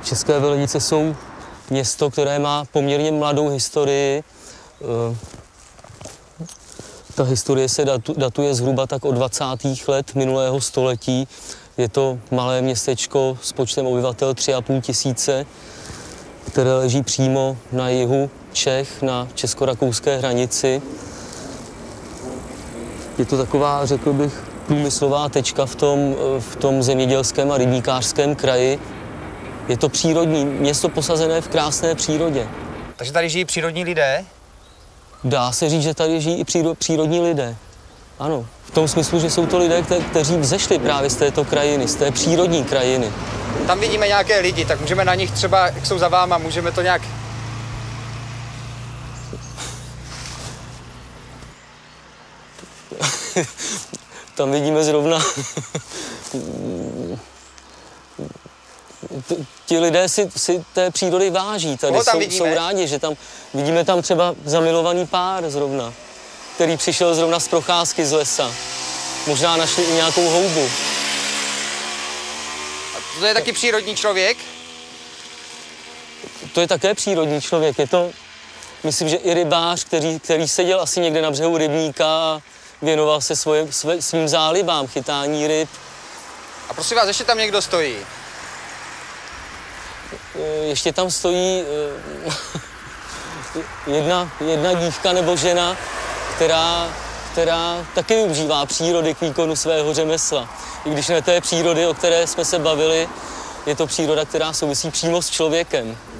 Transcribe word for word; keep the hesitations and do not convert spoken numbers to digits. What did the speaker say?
České Velenice jsou město, které má poměrně mladou historii. Ta historie se datuje zhruba tak od dvacátých let minulého století. Je to malé městečko s počtem obyvatel tři a půl tisíce, které leží přímo na jihu Čech, na česko-rakouské hranici. Je to taková, řekl bych, průmyslová tečka v tom, v tom zemědělském a rybníkářském kraji. Je to přírodní, město posazené v krásné přírodě. Takže tady žijí přírodní lidé? Dá se říct, že tady žijí i příro, přírodní lidé. Ano, v tom smyslu, že jsou to lidé, kte, kteří vzešli právě z této krajiny, z té přírodní krajiny. Tam vidíme nějaké lidi, tak můžeme na nich třeba, jak jsou za váma, můžeme to nějak... Tam vidíme zrovna... Ti lidé si, si té přírody váží. Tady jsou, jsou rádi, že tam vidíme tam třeba zamilovaný pár zrovna, který přišel zrovna z procházky z lesa. Možná našli i nějakou houbu. A to je taky přírodní člověk? To je také přírodní člověk. Je to, myslím, že i rybář, který, který seděl asi někde na břehu rybníka a věnoval se svoje, své, svým zálibám, chytání ryb. A prosím vás, ještě tam někdo stojí? Ještě tam stojí jedna, jedna dívka nebo žena, která, která taky využívá přírody k výkonu svého řemesla. I když ne té přírody, o které jsme se bavili, je to příroda, která souvisí přímo s člověkem.